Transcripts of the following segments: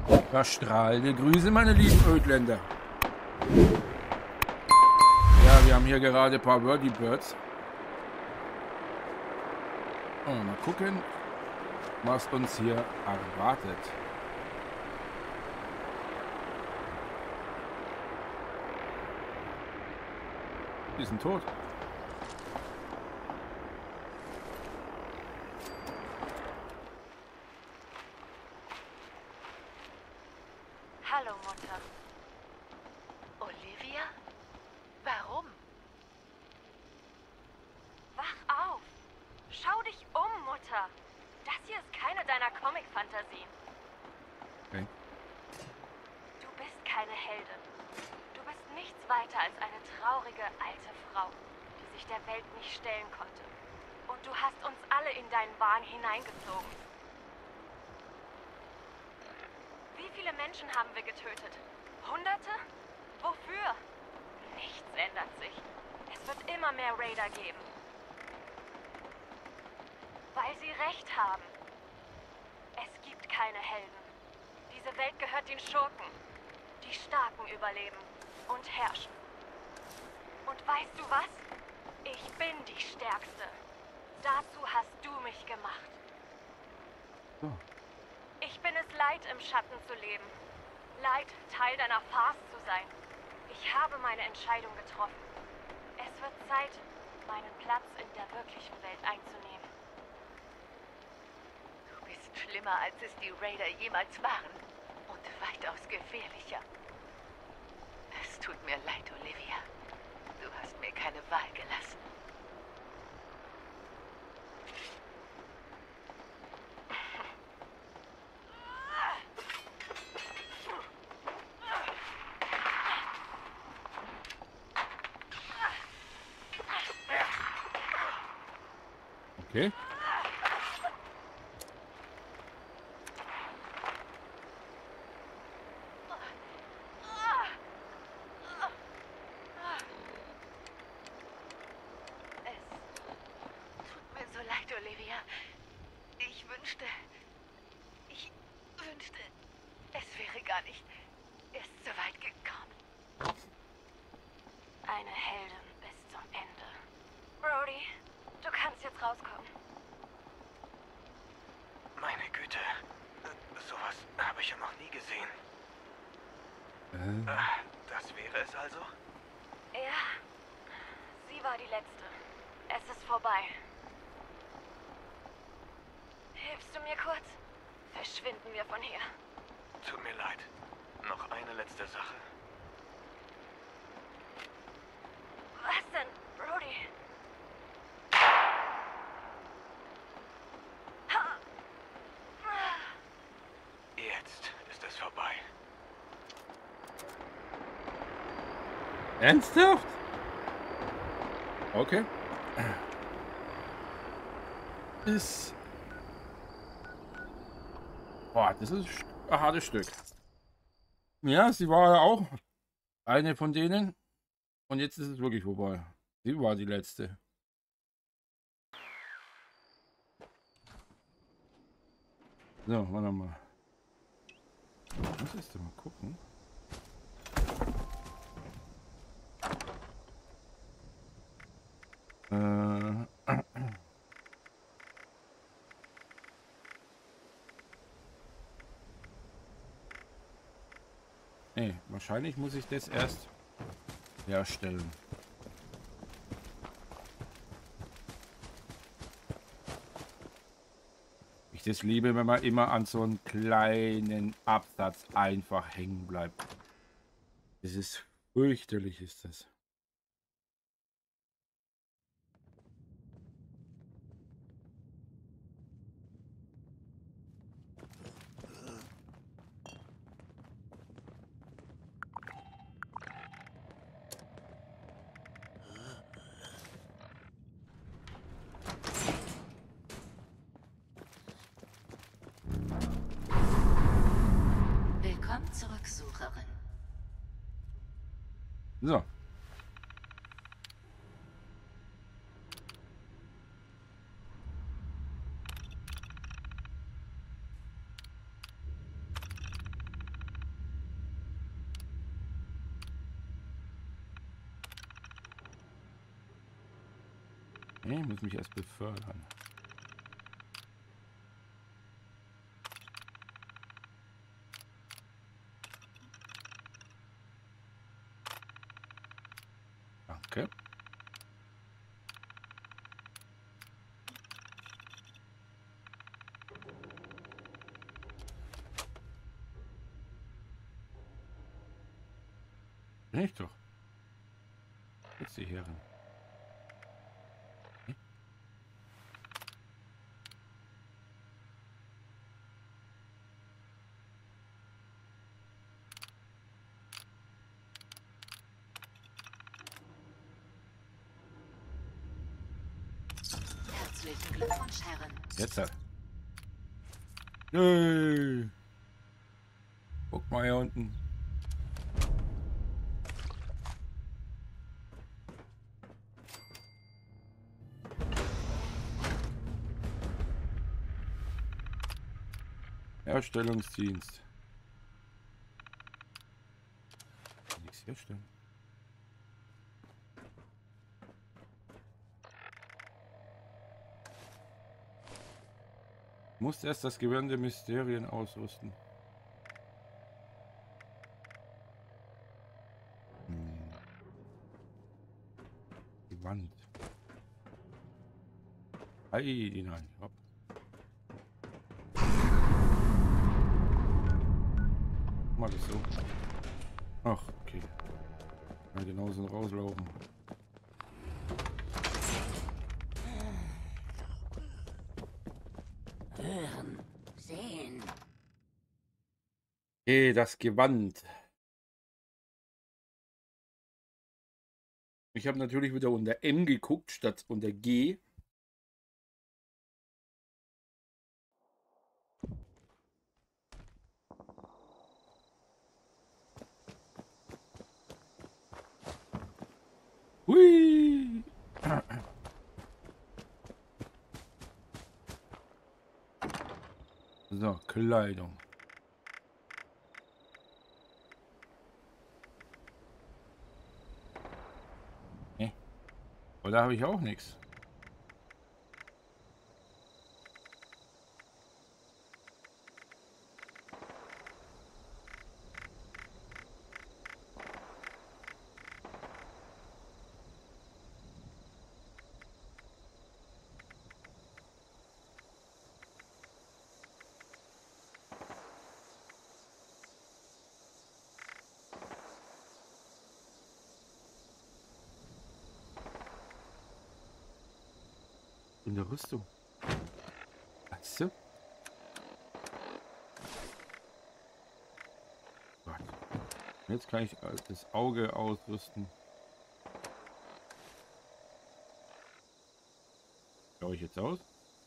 Strahlende Grüße, meine lieben Ödländer. Ja, wir haben hier gerade ein paar Wordy Birds. Und mal gucken, was uns hier erwartet. Die sind tot. Hallo, Mutter. Olivia? Warum? Wach auf! Schau dich um, Mutter! Das hier ist keine deiner Comic-Fantasien. Okay. Du bist keine Heldin. Du bist nichts weiter als eine traurige alte Frau, die sich der Welt nicht stellen konnte. Und du hast uns alle in deinen Wahn hineingezogen. Wie viele Menschen haben wir getötet? Hunderte? Wofür? Nichts ändert sich. Es wird immer mehr Raider geben. Weil sie recht haben. Es gibt keine Helden. Diese Welt gehört den Schurken. Die Starken überleben und herrschen. Und weißt du was? Ich bin die Stärkste. Dazu hast du mich gemacht. So. Ich bin es leid, im Schatten zu leben. Leid, Teil deiner Farce zu sein. Ich habe meine Entscheidung getroffen. Es wird Zeit, meinen Platz in der wirklichen Welt einzunehmen. Du bist schlimmer, als es die Raider jemals waren. Und weitaus gefährlicher. Es tut mir leid, Olivia. Du hast mir keine Wahl gelassen. Okay. Es tut mir so leid, Olivia. Ich wünschte, es wäre gar nicht erst so weit gekommen. Eine Heldin bis zum Ende. Brody, du kannst jetzt rauskommen. Meine Güte. Sowas habe ich ja noch nie gesehen. Das wäre es also? Ja, sie war die Letzte. Es ist vorbei. Hilfst du mir kurz? Verschwinden wir von hier. Tut mir leid. Noch eine letzte Sache. Was denn, Brody? Jetzt ist es vorbei. Ernsthaft? Okay. Ist... Boah, das ist ein hartes Stück. Ja, sie war ja auch eine von denen. Und jetzt ist es wirklich vorbei. Sie war die Letzte. So, warte mal. Ich muss jetzt mal gucken. Nee, wahrscheinlich muss ich das erst herstellen. Ich das liebe, wenn man immer an so einem kleinen Absatz einfach hängen bleibt. Das ist fürchterlich, ist das. Willkommen zurück, Sucherin. So. Ich muss mich erst befördern. Danke. Bin ich doch. Jetzt die Herren. Herzlichen Glückwunsch, Herren. Jetzt halt. Yay. Guck mal hier unten. Herstellungsdienst. Nichts herstellen. Muss erst das Gewand der Mysterien ausrüsten. Gewand. Ei, nein. Hopp. Mal das so. Ach, okay. Mal genauso rauslaufen. Hören, sehen. Das Gewand. Ich habe natürlich wieder unter M geguckt, statt unter G. Hui! So, Kleidung. Oder habe ich auch nichts? In der Rüstung. Weißt du? Gott. Jetzt kann ich das Auge ausrüsten. Schaue ich jetzt aus?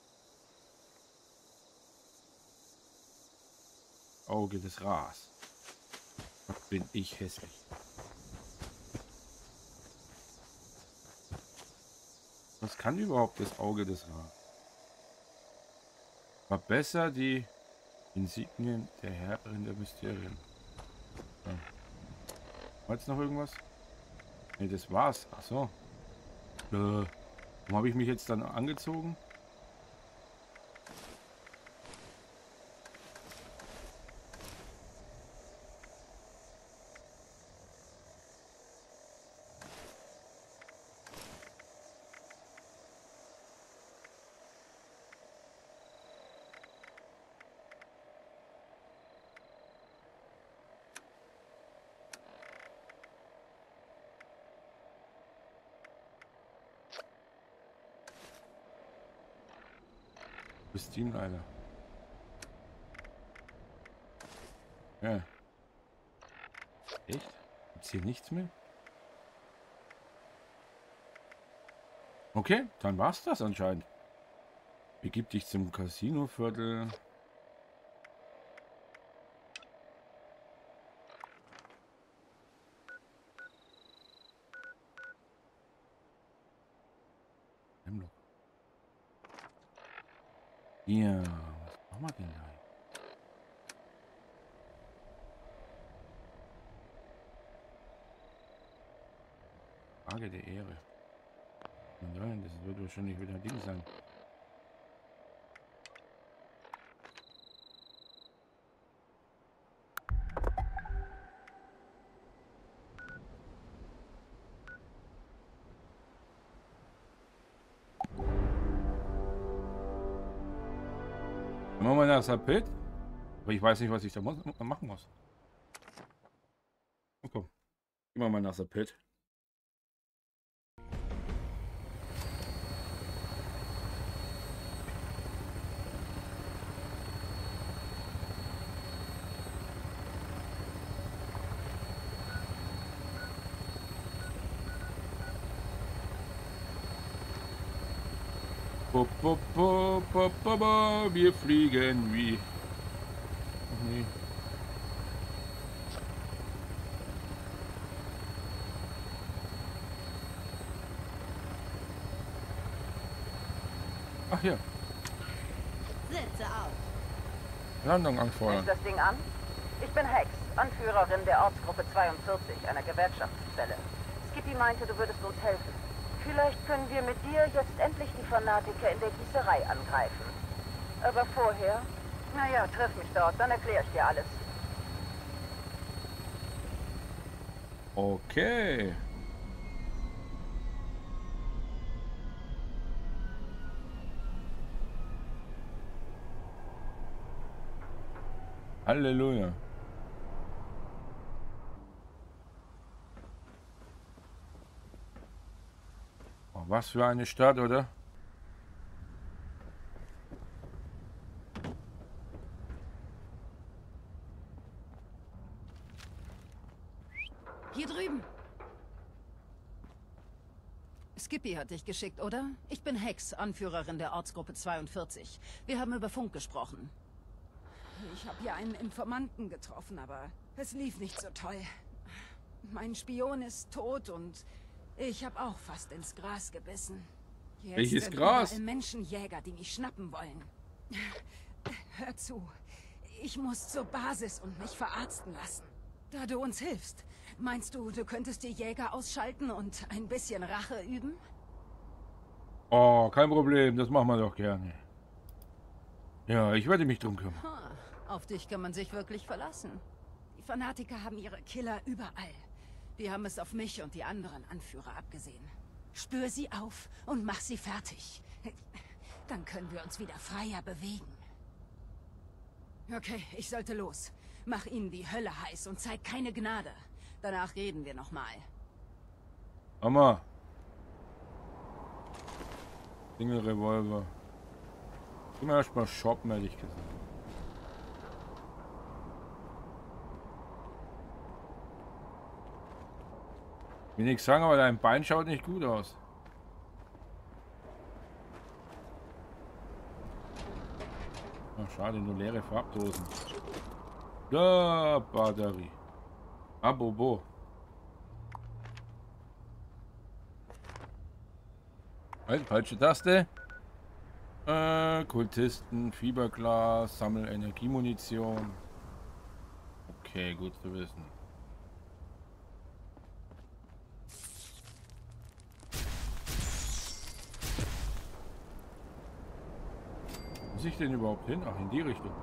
Auge des Ras. Was bin ich hässlich. Was kann überhaupt das Auge des Ras? Verbessere die Insignien der Herrin der Mysterien. Ja. War jetzt noch irgendwas? Ne, das war's. Ach so. Warum habe ich mich jetzt dann angezogen? Christine leider. Ja. Echt? Gibt's hier nichts mehr? Okay, dann war's das anscheinend. Begib dich zum Casinoviertel. Ja, was machen wir denn da? Frage der Ehre. Nein, das wird wahrscheinlich wieder ein Ding sein. Machen wir nach Sapit. Aber ich weiß nicht, was ich da machen muss. Okay. Gehen wir mal nach Sapit. Wir fliegen wie. Ach nee. Ach ja. Sitze auf. Landung anfeuern. Ist das Ding an? Ich bin Hex, Anführerin der Ortsgruppe 42, einer Gewerkschaftszelle. Skippy meinte, du würdest uns helfen. Vielleicht können wir mit dir jetzt endlich die Fanatiker in der Gießerei angreifen. Aber vorher, naja, triff mich dort, dann erkläre ich dir alles. Okay. Halleluja. Oh, was für eine Stadt, oder? Hier drüben. Skippy hat dich geschickt, oder? Ich bin Hex, Anführerin der Ortsgruppe 42. Wir haben über Funk gesprochen. Ich habe hier einen Informanten getroffen, aber es lief nicht so toll. Mein Spion ist tot und ich habe auch fast ins Gras gebissen. Jetzt Welches sind Gras? überall Menschenjäger, die mich schnappen wollen. Hör zu. Ich muss zur Basis und mich verarzten lassen. Da du uns hilfst, meinst du, du könntest die Jäger ausschalten und ein bisschen Rache üben? Oh, kein Problem, das machen wir doch gerne. Ja, ich werde mich drum kümmern. Auf dich kann man sich wirklich verlassen. Die Fanatiker haben ihre Killer überall. Die haben es auf mich und die anderen Anführer abgesehen. Spür sie auf und mach sie fertig. Dann können wir uns wieder freier bewegen. Okay, ich sollte los. Mach ihnen die Hölle heiß und zeig keine Gnade. Danach reden wir nochmal. Mama. Single Revolver. Gehen wir erstmal shoppen, ehrlich gesagt. Will nichts sagen, aber dein Bein schaut nicht gut aus. Ach, schade, nur leere Farbdosen. Ja, Batterie. Abobo. Halt, falsche Taste. Kultisten, Fiberglas, Sammel Energiemunition. Okay, gut zu wissen. Wo muss ich denn überhaupt hin? Ach, in die Richtung.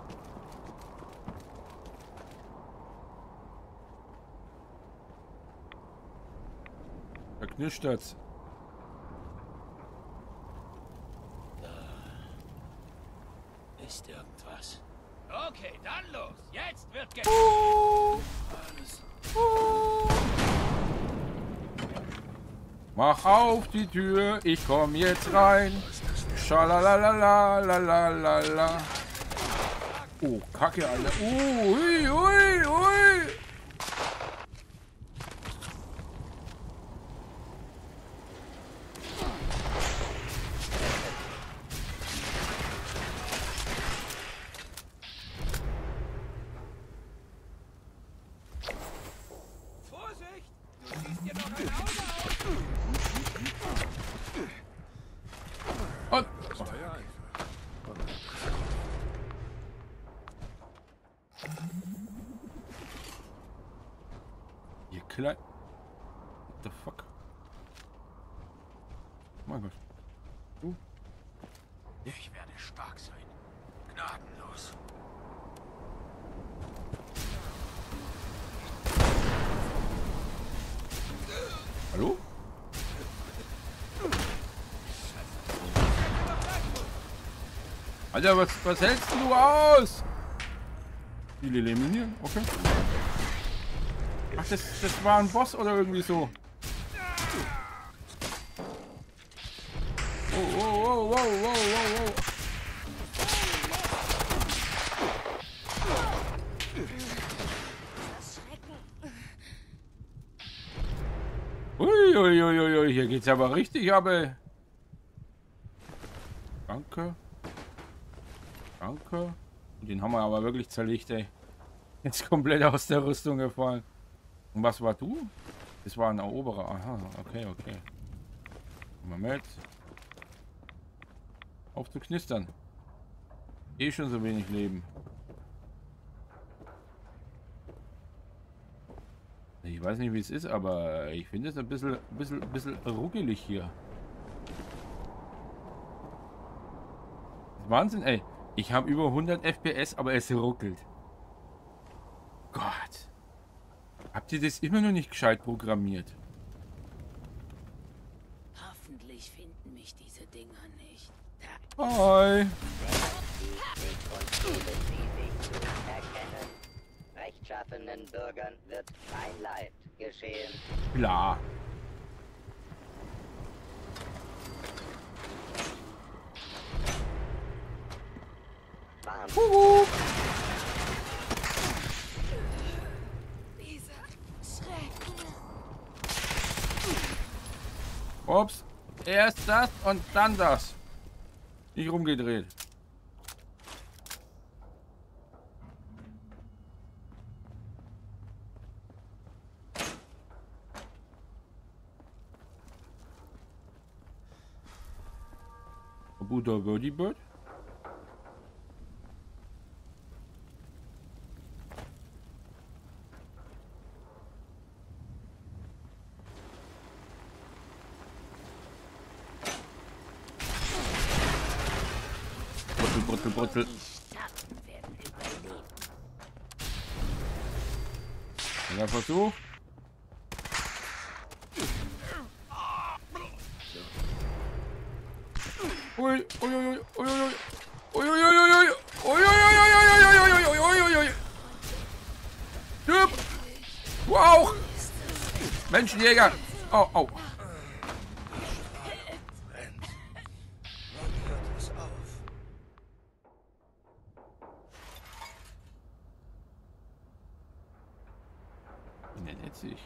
Da knistert's. Ist irgendwas. Okay, dann los. Jetzt wird Mach auf die Tür, ich komm jetzt rein. Schalalalalalalalala. Oh, Kacke, Alter. Ui, ui, ui. Vorsicht! Du siehst dir noch ein Auge aus! Und. Ihr klein. What the fuck? Mein Gott. Ich werde stark sein. Gnadenlos. Hallo? Alter, was hältst du aus? Viele eliminieren, okay. Ach, das war ein Boss oder irgendwie so. Oh, oh, oh, oh, oh, oh, oh. Uiuiuiui, hier geht's aber richtig ab, ey. Danke. Danke. Den haben wir aber wirklich zerlegt, ey. Jetzt komplett aus der Rüstung gefallen. Und was war du? Das war ein Eroberer. Aha, okay, okay. Mal mit. Auf zu knistern. Eh schon so wenig Leben. Ich weiß nicht, wie es ist, aber ich finde es ein bisschen ruckelig hier. Wahnsinn, ey. Ich habe über 100 FPS, aber es ruckelt. Gott. Habt ihr das immer noch nicht gescheit programmiert? Hoffentlich finden mich diese Dinger nicht. Hi. Rechtschaffenen Bürgern wird kein Leid geschehen. Klar. Ups. Erst das und dann das. Nicht rumgedreht. Guter Birdie Bird. Brutzel. Der Versuch. Ui, ui, ui, ui, ui, ui, ui, ui, ui, ui, ui, wow! Menschenjäger! Oh, oh. Sich.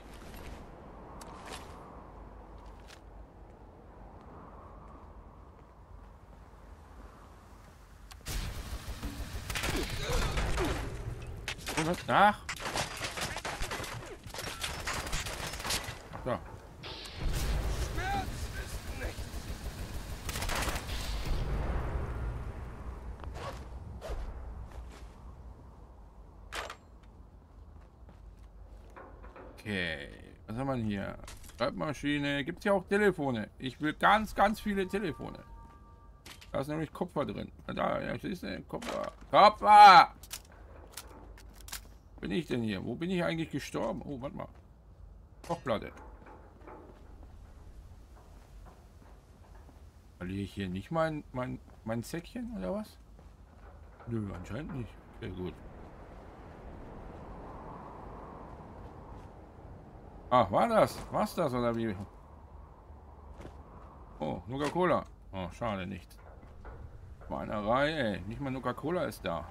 Und was nach? So. Okay, was haben wir hier? Schreibmaschine. Gibt es ja auch Telefone. Ich will ganz viele Telefone. Da ist nämlich Kupfer drin. Da, ja, siehst du, Kupfer. Kupfer! Wo bin ich denn hier? Wo bin ich eigentlich gestorben? Oh, warte mal. Kochplatte. Verliere ich hier nicht mein Säckchen oder was? Nö, anscheinend nicht. Sehr gut. Ach, war das? War's das oder wie? Oh, Nuka-Cola. Oh, schade nicht. Schweinerei, ey. Nicht mal Nuka-Cola ist da.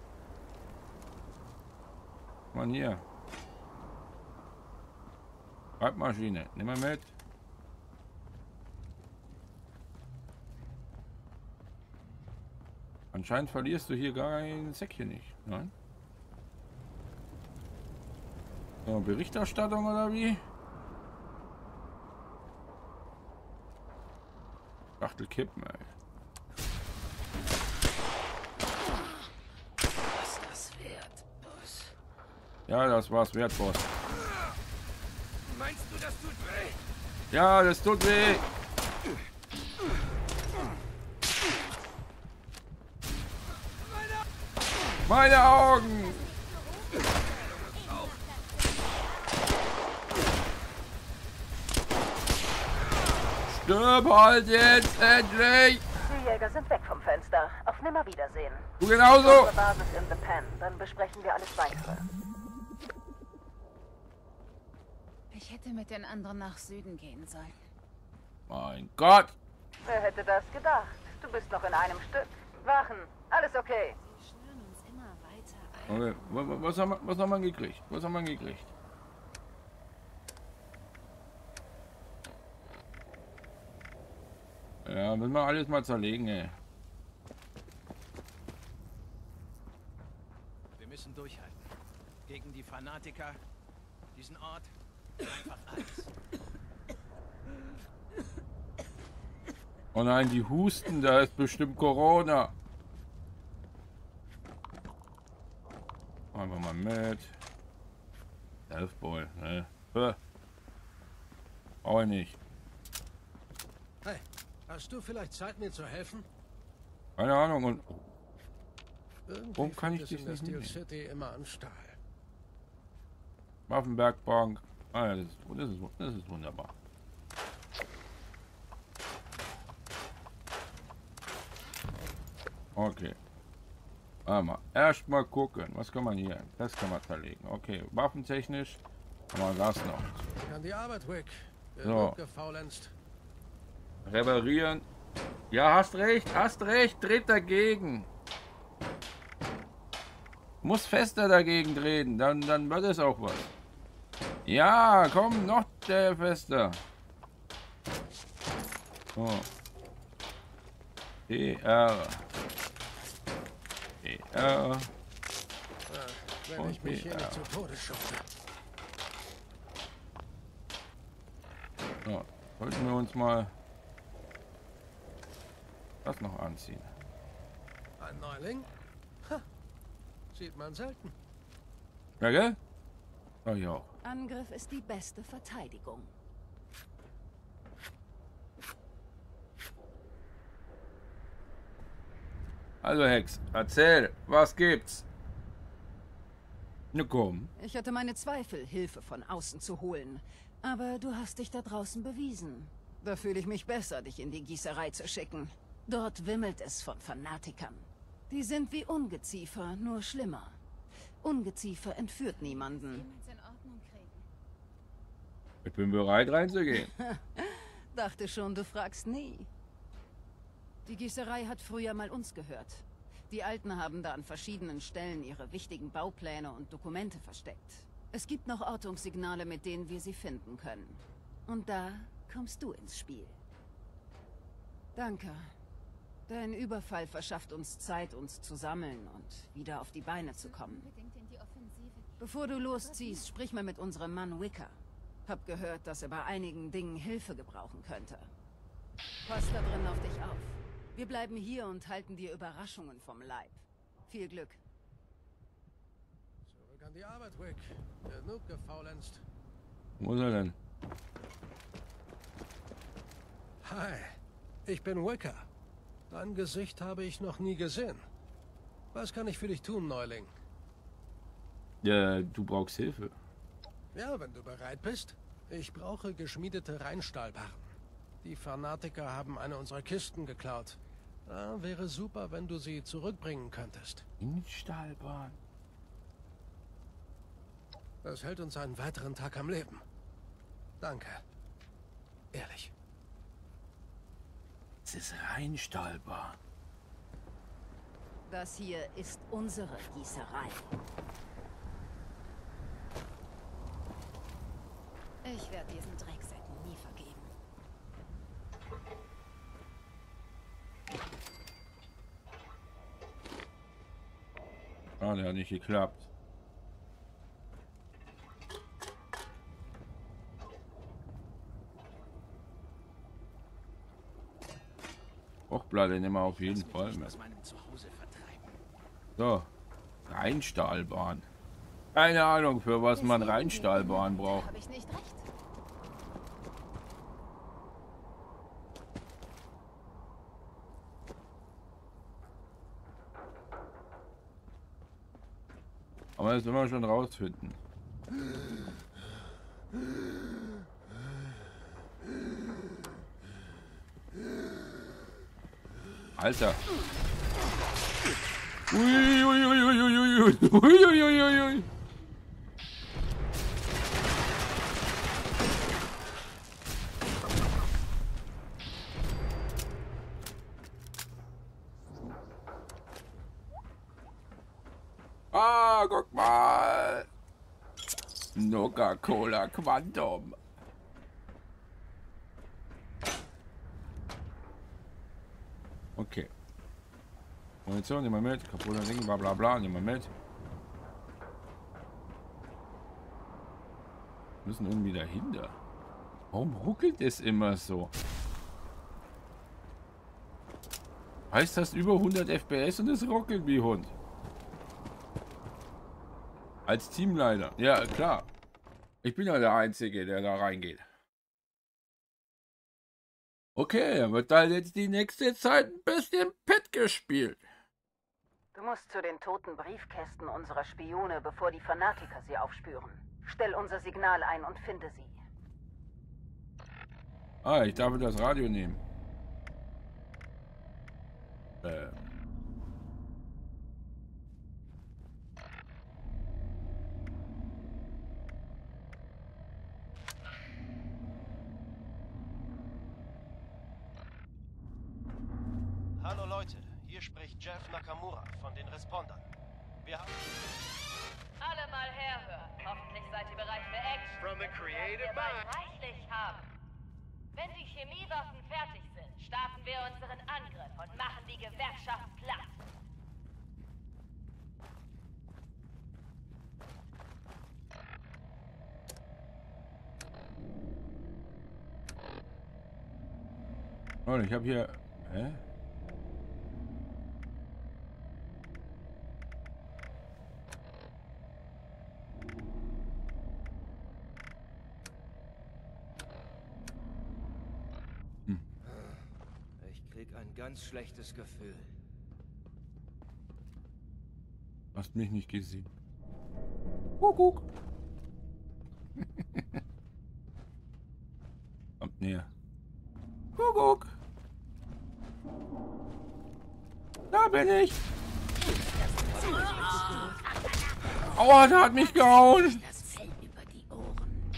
Mann, hier. Schreibmaschine. Nimm mal mit. Anscheinend verlierst du hier gar ein Säckchen nicht. Nein? So, Berichterstattung oder wie? Schachtel kippen, ey. Was das wert, Boss? Ja, das war's wert, Boss. Meinst du, das tut weh? Ja, das tut weh. Meine Augen! Stirb halt jetzt endlich! Die Jäger sind weg vom Fenster. Auf Nimmerwiedersehen. Du genauso! Unsere Basis in The Pen. Dann besprechen wir alles weitere. Ich hätte mit den anderen nach Süden gehen sollen. Mein Gott! Wer hätte das gedacht? Du bist noch in einem Stück. Wachen. Alles okay. Sie schnüren uns immer weiter ein. Okay, was haben wir gekriegt? Was haben wir gekriegt? Ja, müssen wir alles mal zerlegen, ey. Wir müssen durchhalten. Gegen die Fanatiker, diesen Ort, einfach alles. Oh nein, die husten, da ist bestimmt Corona. Einfach mal mit. Selfball, ne? Auch nicht. Hey, hast du vielleicht Zeit, mir zu helfen? Keine Ahnung. Und Irgendwie warum kann fehlt ich es dich in der nicht Steel mitnehmen? City immer an Stahl. Waffenwerkbank. Ah ja, das ist wunderbar. Okay. Mal erstmal gucken. Was kann man hier? Das kann man zerlegen. Okay, waffentechnisch haben wir das noch. Kann die Arbeit, Rick. So. Gefaulenzt. Reparieren. Ja, hast recht, dreht dagegen. Muss fester dagegen drehen, dann wird es auch was. Ja, komm, noch der fester. So. PR. PR. Wenn ich mich hier PR. nicht zu Tode schufte. So, sollten wir uns mal das noch anziehen. Ein Neuling? Ha. Sieht man selten. Ja, gell? Oh, ja. Angriff ist die beste Verteidigung. Also Hex, erzähl, was gibt's? Na komm. Ich hatte meine Zweifel, Hilfe von außen zu holen. Aber du hast dich da draußen bewiesen. Da fühle ich mich besser, dich in die Gießerei zu schicken. Dort wimmelt es von Fanatikern. Die sind wie Ungeziefer, nur schlimmer. Ungeziefer entführt niemanden. Jemals in Ordnung kriegen. Ich bin bereit reinzugehen. Dachte schon, du fragst nie. Die Gießerei hat früher mal uns gehört. Die Alten haben da an verschiedenen Stellen ihre wichtigen Baupläne und Dokumente versteckt. Es gibt noch Ortungssignale, mit denen wir sie finden können. Und da kommst du ins Spiel. Danke. Dein Überfall verschafft uns Zeit, uns zu sammeln und wieder auf die Beine zu kommen. Unbedingt in die Offensive. Bevor du losziehst, sprich mal mit unserem Mann Wicker. Hab gehört, dass er bei einigen Dingen Hilfe gebrauchen könnte. Pass da drin auf dich auf. Wir bleiben hier und halten dir Überraschungen vom Leib. Viel Glück. Zurück an die Arbeit, Rick. Genug gefaulenzt. Wo ist er denn? Hi, ich bin Wicker. Dein Gesicht habe ich noch nie gesehen. Was kann ich für dich tun, Neuling? Ja, du brauchst Hilfe. Ja, wenn du bereit bist. Ich brauche geschmiedete Rheinstahlbarren. Die Fanatiker haben eine unserer Kisten geklaut. Wäre super, wenn du sie zurückbringen könntest. In Stahlbahn. Das hält uns einen weiteren Tag am Leben. Danke. Ehrlich. Es ist rein Stahlbahn. Das hier ist unsere Gießerei. Ich werde diesen Drecksäcken nie vergeben. Ah, der hat nicht geklappt. Hochplatte nehmen wir auf jeden Fall mit. Aus meinem Zuhause vertreiben. So, Rheinstahlbahn. Keine Ahnung, für was man Rheinstahlbahn braucht. Habe ich nicht recht? Aber das werden wir schon rausfinden. Alter. Ui, ui, ui, ui, ui, ui, ui, ui, ui, ui. Ah, guck mal. Coca-Cola Quantum. Okay. Munition, nehmen wir mit. Kaputter Ding, bla bla bla, nehmen wir mit. Wir müssen irgendwie dahinter. Warum ruckelt es immer so? Heißt das über 100 FPS und es ruckelt wie Hund? Als Teamleiter. Ja, klar. Ich bin ja der Einzige, der da reingeht. Okay, dann wird da jetzt die nächste Zeit ein bisschen Pet gespielt. Du musst zu den toten Briefkästen unserer Spione, bevor die Fanatiker sie aufspüren. Stell unser Signal ein und finde sie. Ah, ich darf das Radio nehmen. Hallo Leute, hier spricht Jeff Nakamura von den Respondern. Wir haben... Alle mal herhören. Hoffentlich seid ihr bereit für Action. From the creative Wir bald mind. reichlich haben. Wenn die Chemiewaffen fertig sind, starten wir unseren Angriff und machen die Gewerkschaft platt. Oh, ich habe hier... Hä? Ich krieg ein ganz schlechtes Gefühl. Hast mich nicht gesehen. Kuckuck. Kommt näher. Kuckuck. Da bin ich. Aua, der hat mich gehauen. Das Fell über die Ohren.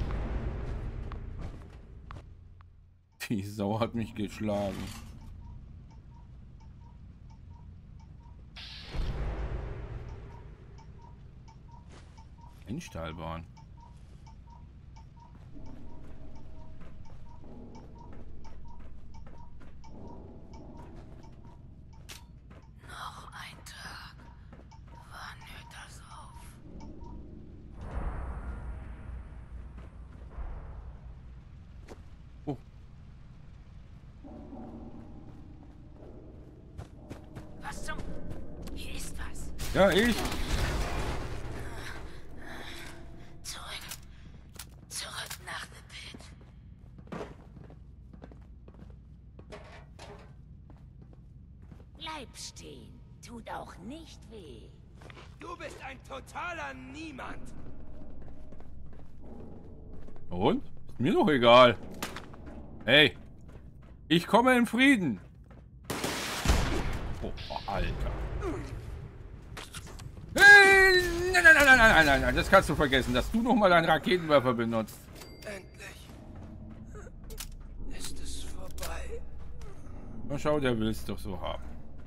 Die Sau hat mich geschlagen. Endstahlbahn. Noch ein Tag. Wann hört das auf? Oh. Was zum... Hier ist was. Ja, ich. Zurück nach The Pit. Bleib stehen. Tut auch nicht weh. Du bist ein totaler Niemand. Und? Ist mir doch egal. Hey. Ich komme in Frieden. Oh, Alter. Hey, nein, nein, nein, nein, nein, nein, nein, das kannst du vergessen, dass du noch mal deinen Raketenwerfer benutzt. Endlich ist es vorbei. Na schau, der will es doch so haben.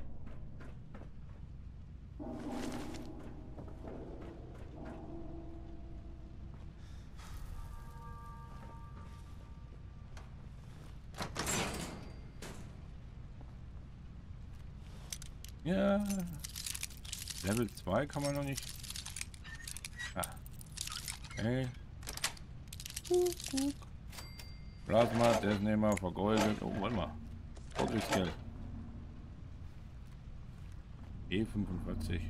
Ja. Level 2 kann man noch nicht. Ah. Okay. Plasma, das nehmen wir vergoldet. Oh, warte mal. Geld. E45.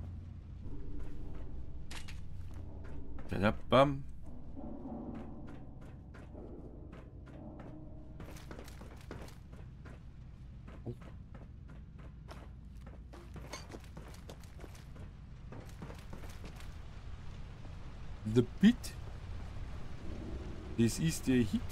Bam. The Pit. Das ist der Hit.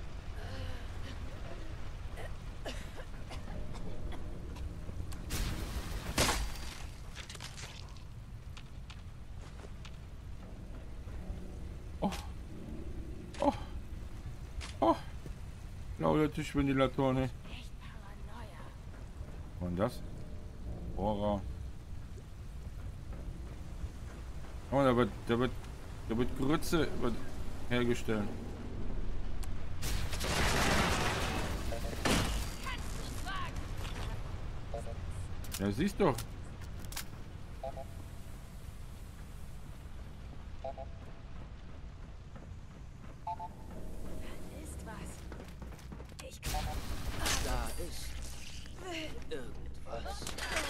Oh. Oh. Oh. Lauter Tischventilatoren. Was ist das? Bohrer. Oh, da wird Grütze hergestellt. Ja, siehst doch. Ist was. Ich kann. Da ist irgendwas.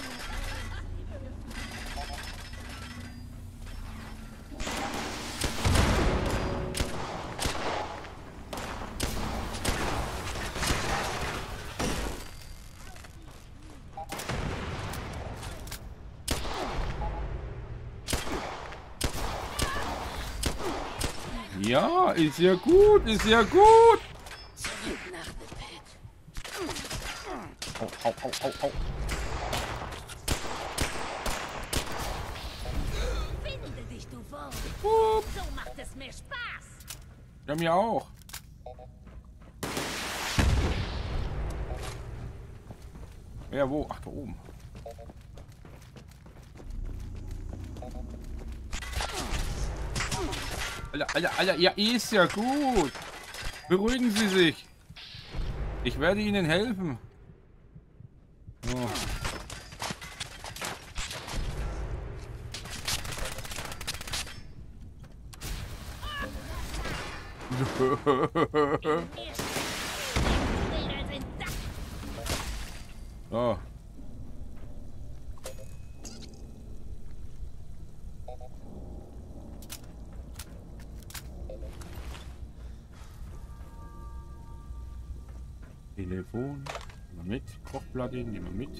Ja, ist ja gut, ist ja gut. Zurück nach The Pit. Au, au, au, au, au. Finde dich, du Wurm. Hup. So macht es mir Spaß. Ja, mir auch. Ja, wo? Ach, da oben. Alter, ja, ist ja gut. Beruhigen Sie sich. Ich werde Ihnen helfen. Oh. Oh. Telefon, nehmen wir mit. Kochplatte, nehmen wir mit.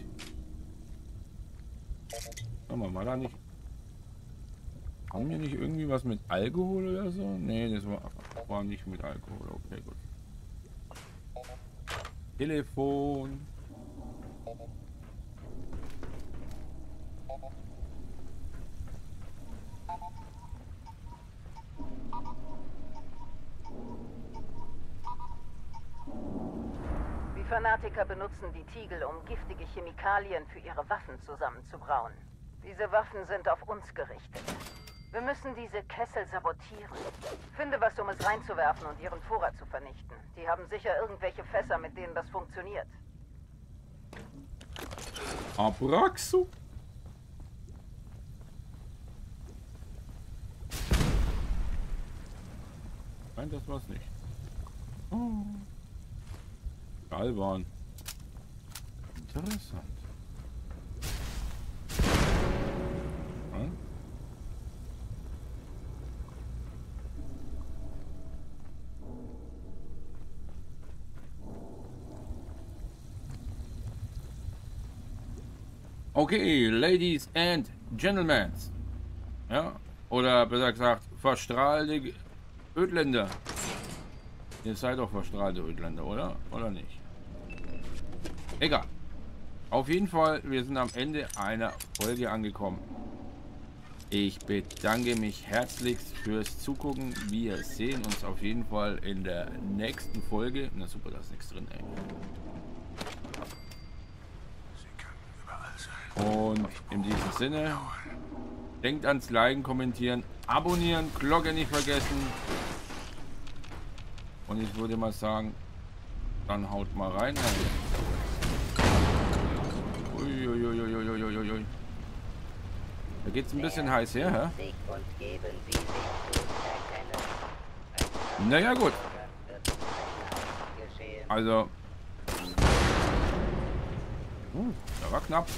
Haben wir mal da nicht. Haben wir nicht irgendwie was mit Alkohol oder so? Nee, das war nicht mit Alkohol. Okay, gut. Telefon. Die Fanatiker benutzen die Tiegel, um giftige Chemikalien für ihre Waffen zusammenzubrauen. Diese Waffen sind auf uns gerichtet. Wir müssen diese Kessel sabotieren. Finde was, um es reinzuwerfen und ihren Vorrat zu vernichten. Die haben sicher irgendwelche Fässer, mit denen das funktioniert. Abraxo. Nein, das war's nicht. Oh. Albern. Interessant. Hm? Okay, Ladies and Gentlemen. Ja, oder besser gesagt, verstrahlte Ödländer. Ihr seid doch verstrahlte Ödländer, oder? Oder nicht? Egal. Auf jeden Fall, wir sind am Ende einer Folge angekommen. Ich bedanke mich herzlichst fürs Zugucken. Wir sehen uns auf jeden Fall in der nächsten Folge. Na super, da ist nichts drin, ey. Und in diesem Sinne, denkt ans Liken, Kommentieren, Abonnieren, Glocke nicht vergessen. Und ich würde mal sagen, dann haut mal rein. Uiuiuiuiuiui. Da geht's ein bisschen heiß her, hä? Naja, gut. Also. Da war knapp.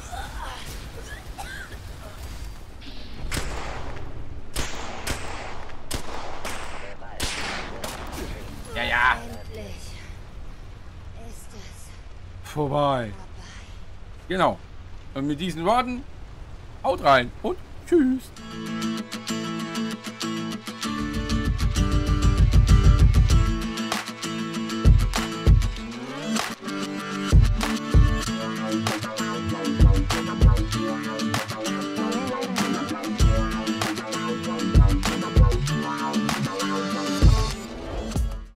Ja, ja. Endlich ist es Vorbei. Genau. Und mit diesen Worten, haut rein und tschüss.